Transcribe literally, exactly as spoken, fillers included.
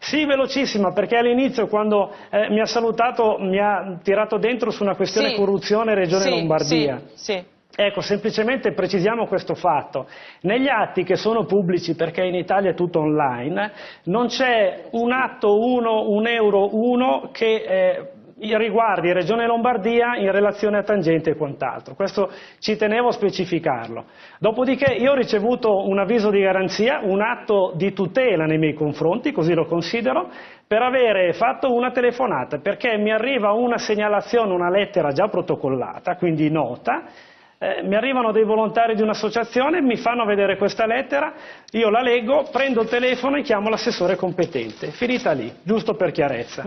Sì, velocissima, perché all'inizio quando eh, mi ha salutato mi ha tirato dentro su una questione Sì. corruzione Regione Sì, Lombardia. sì, sì. Ecco, semplicemente precisiamo questo fatto. Negli atti che sono pubblici, perché in Italia è tutto online, non c'è un atto uno, un euro uno che eh, riguardi Regione Lombardia in relazione a tangente e quant'altro. Questo ci tenevo a specificarlo. Dopodiché io ho ricevuto un avviso di garanzia, un atto di tutela nei miei confronti, così lo considero, per avere fatto una telefonata, perché mi arriva una segnalazione, una lettera già protocollata, quindi nota. Eh, mi arrivano dei volontari di un'associazione, mi fanno vedere questa lettera, io la leggo, prendo il telefono e chiamo l'assessore competente. Finita lì, giusto per chiarezza.